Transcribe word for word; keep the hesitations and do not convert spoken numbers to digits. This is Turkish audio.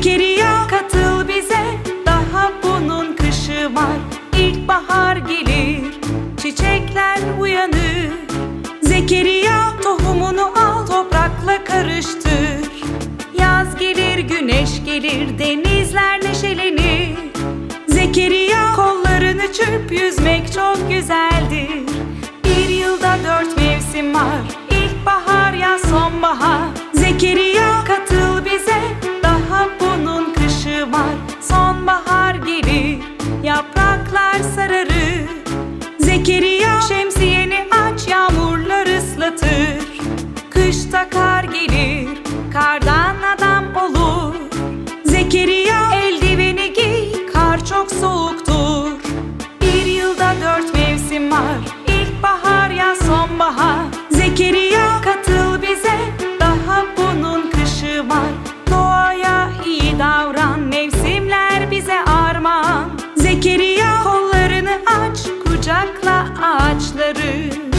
Zekeriya katıl bize, daha bunun kışı var. İlkbahar gelir, çiçekler uyanır. Zekeriya tohumunu al, toprakla karıştır. Yaz gelir, güneş gelir, denizler neşelenir. Zekeriya kollarını çırp, yüzmek çok güzeldir. Bir yılda dört mevsim var, ilkbahar, yaz, sonbahar. Zekeriya katıl bize, daha bunun kışı var. Sonbahar gelir, yapraklar sararır. Zekeriya şemsiyeni aç, yağmurlar ıslatır. Kışta kar gelir, kardan adam olur. Zekeriya eldiveni giy, kar çok soğuktur. Bir yılda dört mevsim var, ilkbahar, yaz, sonbahar. Zekeriya katıl bize, daha bunun kışı var. Doğaya iyi davran, mevsimler bize armağan. Zekeriya kollarını aç, kucakla ağaçları.